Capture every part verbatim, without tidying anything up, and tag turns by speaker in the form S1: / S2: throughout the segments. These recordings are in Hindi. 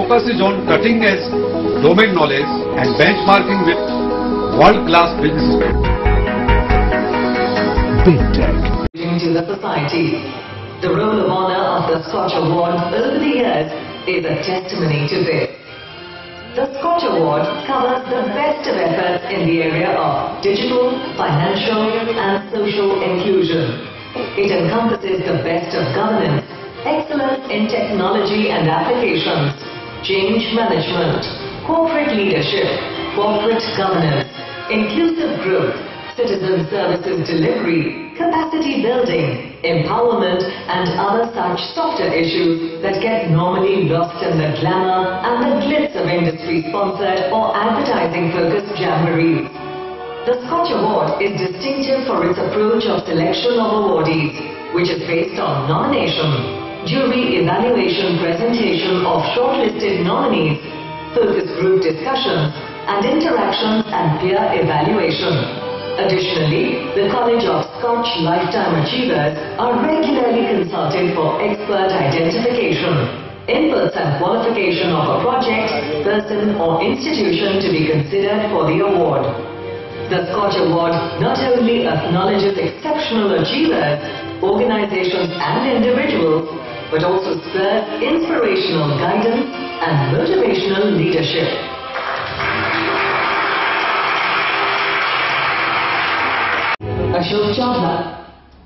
S1: focus is on cutting-edge domain knowledge and benchmarking with world-class businesses.
S2: Big Tech.
S3: To the society. The role of honor of the SKOCH Award over the years is a testimony to this. The SKOCH Award covers the best of efforts in the area of digital, financial and social inclusion. It encompasses the best of governance, excellence in technology and applications, change management, corporate leadership, corporate governance, inclusive growth, citizen services delivery, capacity building, empowerment and other such softer issues that get normally lost in the glamour and the glitz of industry-sponsored or advertising-focused jamborees. The SKOCH Award is distinctive for its approach of selection of awardees, which is based on nomination, jury evaluation, presentation of shortlisted nominees, focus group discussions and interactions and peer evaluation. Additionally, the College of SKOCH Lifetime Achievers are regularly consulted for expert identification, inputs and qualification of a project, person or institution to be considered for the award. The SKOCH Award not only acknowledges exceptional achievers, organizations and individuals, but also spurs inspirational guidance and motivational leadership. Ashok Chavla.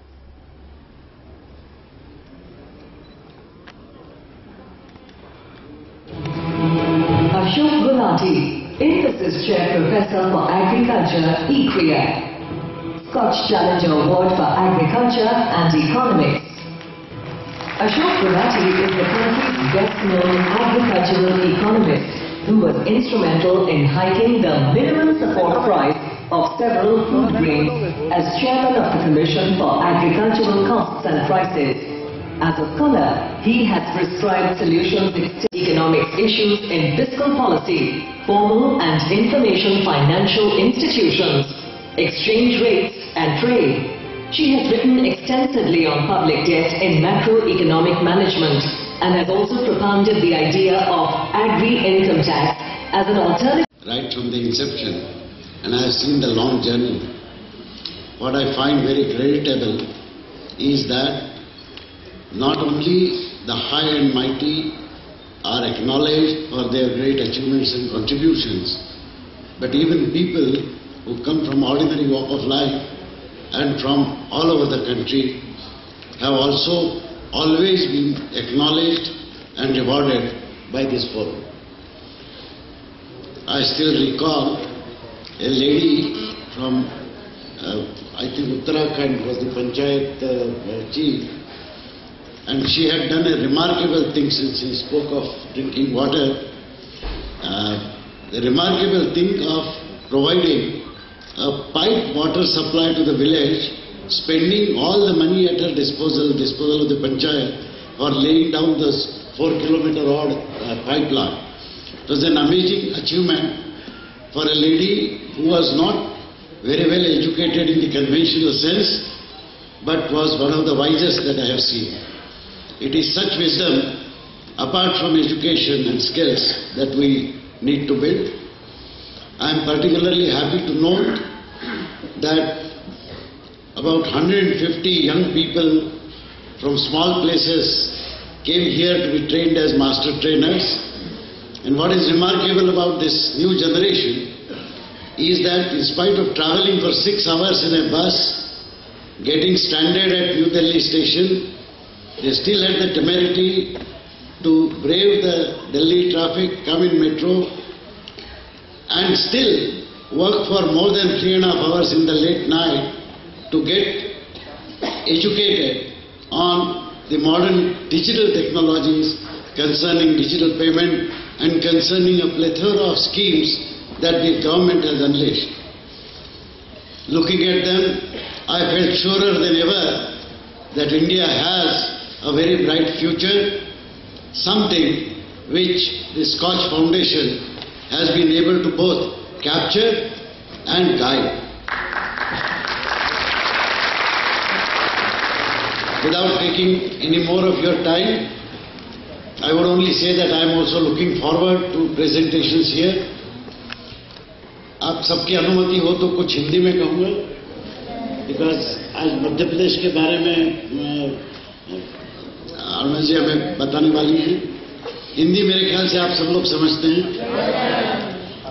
S3: Ashok Gulati, Emphasis Chair Professor for Agriculture, E C R I A, SKOCH Challenger Award for Agriculture and Economics. Ashok Gulati is the country's best-known agricultural economist who was instrumental in hiking the minimum support price of several food grains as chairman of the Commission for Agricultural Costs and Prices. As a scholar, he has prescribed solutions to economic issues in fiscal policy, formal and information financial institutions, exchange rates and trade. She has written extensively on public debt in macroeconomic management and has also propounded the idea of agri-income tax as an alternative.
S4: Right from the inception, and I have seen the long journey. What I find very creditable is that not only the high and mighty are acknowledged for their great achievements and contributions, but even people who come from ordinary walk of life and from all over the country have also always been acknowledged and rewarded by this forum. I still recall a lady from, uh, I think Uttarakhand was the Panchayat uh, chief, and she had done a remarkable thing since she spoke of drinking water. Uh, the remarkable thing of providing a pipe water supply to the village, spending all the money at her disposal, disposal of the Panchayat for laying down this four kilometer odd uh, pipeline. It was an amazing achievement for a lady who was not very well educated in the conventional sense, but was one of the wisest that I have seen. It is such wisdom, apart from education and skills, that we need to build. I am particularly happy to note that about one hundred fifty young people from small places came here to be trained as master trainers. And what is remarkable about this new generation is that in spite of travelling for six hours in a bus, getting stranded at New Delhi station, they still had the temerity to brave the Delhi traffic, come in metro, and still work for more than three and a half hours in the late night to get educated on the modern digital technologies concerning digital payment and concerning a plethora of schemes that the government has unleashed. Looking at them, I felt surer than ever that India has a very bright future, something which the SKOCH Foundation has been able to both capture and guide. Without taking any more of your time, I would only say that I am also looking forward to presentations here. आप सबकी अनुमति हो तो कुछ हिंदी में कहूँगा, बिकॉज आज मध्य प्रदेश के बारे में अरुणा जी हमें बताने वाली हैं. हिंदी मेरे ख्याल से आप सब लोग समझते हैं.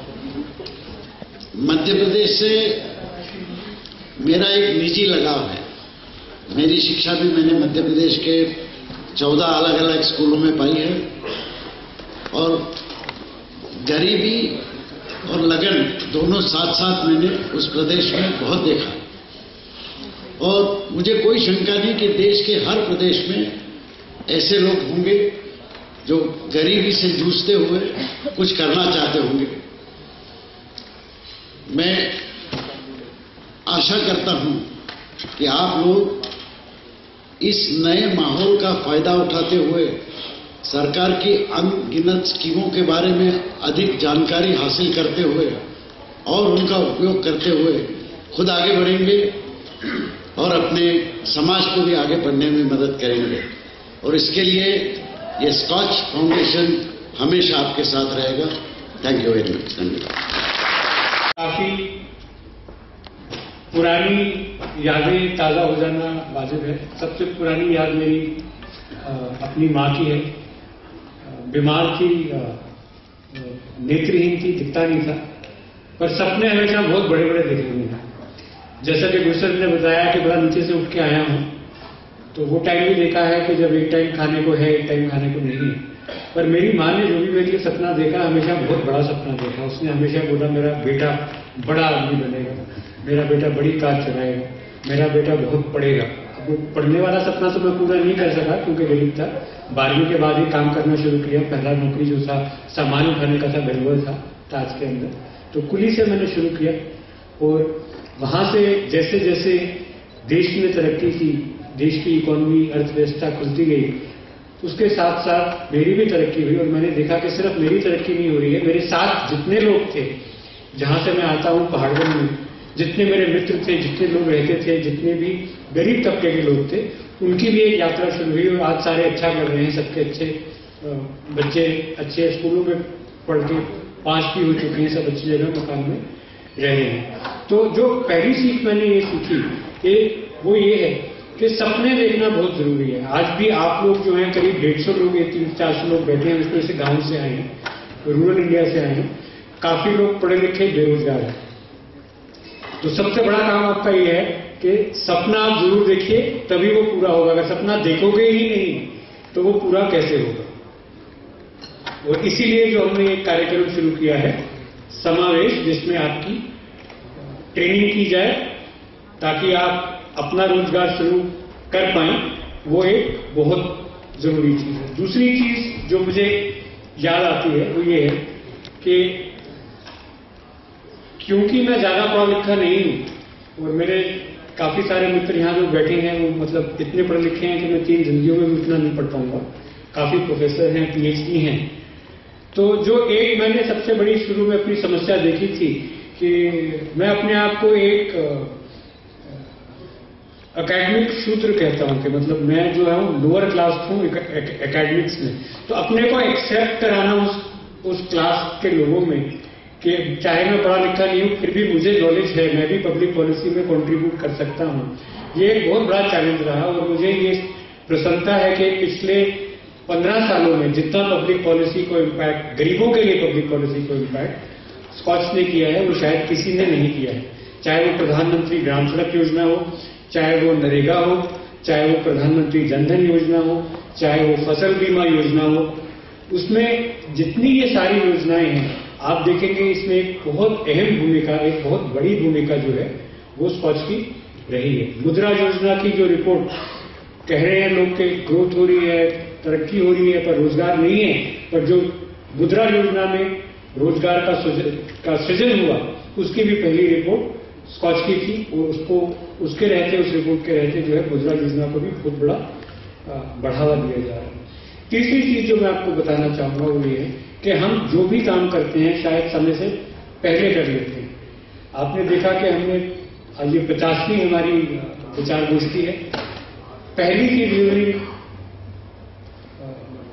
S4: मध्य प्रदेश से मेरा एक निजी लगाव है. मेरी शिक्षा भी मैंने मध्य प्रदेश के चौदह अलग अलग स्कूलों में पाई है, और गरीबी और लगन दोनों साथ साथ मैंने उस प्रदेश में बहुत देखा. और मुझे कोई शंका नहीं कि देश के हर प्रदेश में ऐसे लोग होंगे जो गरीबी से जूझते हुए कुछ करना चाहते होंगे. मैं आशा करता हूं कि आप लोग इस नए माहौल का फायदा उठाते हुए सरकार की अनगिनत स्कीमों के बारे में अधिक जानकारी हासिल करते हुए और उनका उपयोग करते हुए खुद आगे बढ़ेंगे और अपने समाज को भी आगे बढ़ने में मदद करेंगे. और इसके लिए ये स्कॉच फाउंडेशन हमेशा आपके साथ रहेगा. Thank you very much. धन्यवाद.
S2: काफी पुरानी यादें ताज़ा हो जाना वाजिब है. सबसे पुरानी याद मेरी आ, अपनी माँ की है. बीमार थी, नेत्रहीन थी, दिखता नहीं था, पर सपने हमेशा बहुत बड़े बड़े देखे हुए हैं. जैसा कि गुरसर ने बताया कि बड़ा नीचे से उठ के आया हूं, तो वो टाइम भी देखा है कि जब एक टाइम खाने को है, एक टाइम खाने को नहीं है. पर मेरी माँ ने जो भी मेरे लिए सपना देखा, हमेशा बहुत बड़ा सपना देखा. उसने हमेशा बोला मेरा बेटा बड़ा आदमी बनेगा, मेरा बेटा बड़ी कार चलाएगा, मेरा बेटा बहुत पढ़ेगा. अब वो पढ़ने वाला सपना तो मैं पूरा नहीं कर सका क्योंकि गरीब था. बारहवीं के बाद ही काम करना शुरू किया. पहला नौकरी जो था सामान उठाने का था, बेलवर था ताज के अंदर, तो कुली से मैंने शुरू किया. और वहां से जैसे जैसे देश में तरक्की की, देश की इकोनॉमी, अर्थव्यवस्था खुलती गई, उसके साथ साथ मेरी भी तरक्की हुई. और मैंने देखा कि सिर्फ मेरी तरक्की नहीं हो रही है, मेरे साथ जितने लोग थे, जहां से मैं आता हूं पहाड़ों में, जितने मेरे मित्र थे, जितने लोग रहते थे, जितने भी गरीब तबके के लोग थे, उनकी भी एक यात्रा शुरू हुई. और आज सारे अच्छा कर रहे हैं. सबके अच्छे बच्चे अच्छे स्कूलों में पढ़ के पास भी हो चुके हैं. सब अच्छी जगह मकान में रहे हैं. तो जो पहली सीख मैंने ये सीखी कि वो ये है कि सपने देखना बहुत जरूरी है. आज भी आप लोग जो हैं करीब डेढ़ सौ लोग, तीन चार सौ लोग बैठे हैं, उसमें से गांव से आए हैं, रूरल इंडिया से आए हैं. काफी लोग पढ़े लिखे बेरोजगार हैं. तो सबसे बड़ा काम आपका ये है कि सपना आप जरूर देखिए, तभी वो पूरा होगा. अगर सपना देखोगे ही नहीं तो वो पूरा कैसे होगा. और इसीलिए जो हमने एक कार्यक्रम शुरू किया है समावेश, जिसमें आपकी ट्रेनिंग की जाए ताकि आप अपना रोजगार शुरू कर पाएं, वो एक बहुत जरूरी चीज है. दूसरी चीज जो मुझे याद आती है वो ये है कि क्योंकि मैं ज्यादा पढ़ा लिखा नहीं हूं और मेरे काफी सारे मित्र यहां जो बैठे हैं वो मतलब इतने पढ़े लिखे हैं कि मैं तीन जिंदगियों में भी उतना नहीं पढ़ पाऊंगा. काफी प्रोफेसर हैं, पीएचडी हैं. तो जो एक मैंने सबसे बड़ी शुरू में अपनी समस्या देखी थी कि मैं अपने आप को एक एकेडमिक शूद्र कहता हूं कि मतलब मैं जो है लोअर क्लास हूं एकेडमिक्स में. तो अपने को एक्सेप्ट कराना उस उस क्लास के लोगों में कि चाहे मैं पढ़ा लिखा नहीं हूं फिर भी मुझे नॉलेज है, मैं भी पब्लिक पॉलिसी में कंट्रीब्यूट कर सकता हूं, ये एक बहुत बड़ा चैलेंज रहा. और मुझे ये प्रसन्नता है कि पिछले पंद्रह सालों में जितना पब्लिक पॉलिसी को इम्पैक्ट, गरीबों के लिए पब्लिक पॉलिसी को इम्पैक्ट स्कॉच ने किया है, वो शायद किसी ने नहीं किया है. चाहे वो प्रधानमंत्री ग्राम सड़क योजना हो, चाहे वो नरेगा हो, चाहे वो प्रधानमंत्री जनधन योजना हो, चाहे वो फसल बीमा योजना हो, उसमें जितनी ये सारी योजनाएं हैं आप देखेंगे इसमें एक बहुत अहम भूमिका, एक बहुत बड़ी भूमिका जो है वो स्कॉच की रही है. मुद्रा योजना की जो रिपोर्ट कह रहे हैं लोग कि ग्रोथ हो रही है, तरक्की हो रही है, पर रोजगार नहीं है, पर जो मुद्रा योजना में रोजगार का सृजन का सृजन हुआ उसकी भी पहली रिपोर्ट स्कॉच की थी. और उसको उसके रहते उस रिपोर्ट के रहते जो है मुद्रा योजना को भी बहुत बड़ा बढ़ावा दिया जा रहा है. तीसरी चीज जो मैं आपको बताना चाहूंगा वो ये है कि हम जो भी काम करते हैं शायद समय से पहले कर लेते हैं. आपने देखा कि हमने आज ये पचासवीं हमारी विचार गोष्ठी है. पहली की delivery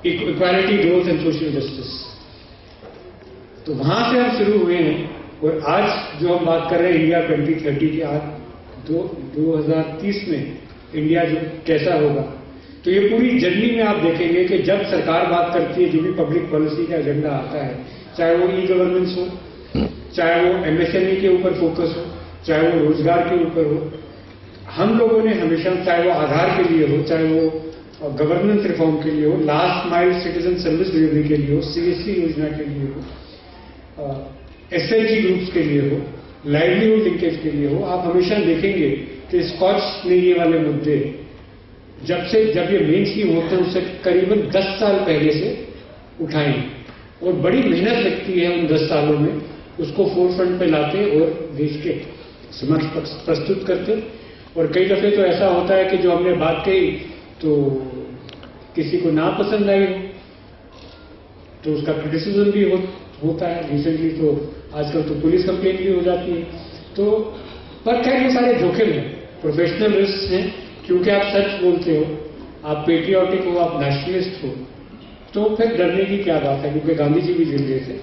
S2: equality, growth and social justice. तो वहां से हम शुरू हुए हैं और आज जो हम बात कर रहे हैं इंडिया ट्वेंटी थर्टी की, आज दो दो हजार तीस में इंडिया जो कैसा होगा, तो ये पूरी जर्नी में आप देखेंगे कि जब सरकार बात करती है, जो भी पब्लिक पॉलिसी का एजेंडा आता है, चाहे वो ई गवर्नेंस हो, चाहे वो एमएसएमई के ऊपर फोकस हो, चाहे वो रोजगार के ऊपर हो, हम लोगों ने हमेशा, चाहे वो आधार के लिए हो, चाहे वो गवर्नेंस रिफॉर्म के लिए हो, last mile citizen service delivery के लिए हो, सीएससी योजना के लिए हो, एसएचजी ग्रुप्स के लिए हो, लाइवलीहुड लिंकेज के लिए हो, आप हमेशा देखेंगे कि स्कॉच ने ये वाले मुद्दे जब से जब ये मेन स्ट्रीम होते हैं उससे करीबन दस साल पहले से उठाए, और बड़ी मेहनत लगती है उन दस सालों में उसको फोरफ्रंट पे लाते और देश के समक्ष प्रस्तुत करते। और कई दफे तो ऐसा होता है कि जो हमने बात कही तो किसी को ना पसंद आई तो उसका क्रिटिसिज्म भी हो, होता है। रिसेंटली तो आजकल तो पुलिस कंप्लेंट भी हो जाती है। तो पर खैर ये सारे जोखिम हैं, प्रोफेशनल रिस्क हैं, क्योंकि आप सच बोलते हो, आप पेट्रियाटिक हो, आप नेशनलिस्ट हो, तो फिर डरने की क्या बात है, क्योंकि गांधी जी भी जिंदगी से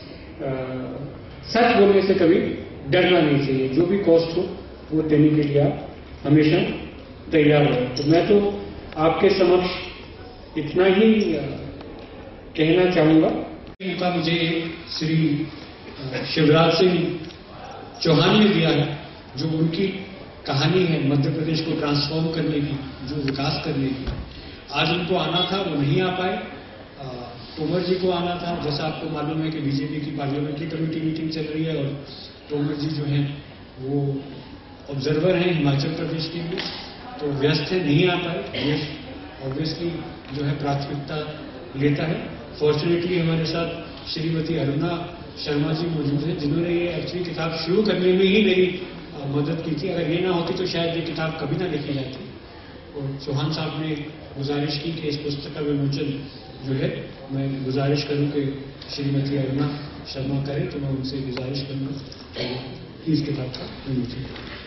S2: सच बोलने से कभी डरना नहीं चाहिए। जो भी कॉस्ट हो वो देने के लिए आप हमेशा तैयार हो। तो मैं तो आपके समक्ष इतना ही कहना चाहूंगा।
S5: मौका मुझे श्री शिवराज सिंह चौहान ने दिया है, जो उनकी कहानी है मध्य प्रदेश को ट्रांसफॉर्म करने की, जो विकास करने की। आज उनको आना था, वो नहीं आ पाए। तोमर जी को आना था, जैसा आपको मालूम है कि बीजेपी की पार्लियामेंट्री कमेटी मीटिंग चल रही है और तोमर जी जो हैं वो ऑब्जर्वर हैं हिमाचल प्रदेश के लिए, तो व्यस्त है, नहीं आ पाए। देश ऑब्वियसली जो है प्राथमिकता लेता है। फॉर्चुनेटली हमारे साथ श्रीमती अरुणा शर्मा जी मौजूद हैं, जिन्होंने ये एक्चुअली किताब शुरू करने में ही मेरी मदद की थी। अगर ये ना होती तो शायद ये किताब कभी ना लिखी जाती। और चौहान साहब ने गुजारिश की कि इस पुस्तक का विमोचन जो है मैं गुजारिश करूं कि श्रीमती अरुणा शर्मा करें, तो मैं उनसे गुजारिश करूंगा कि इस किताब का विमोचन करें।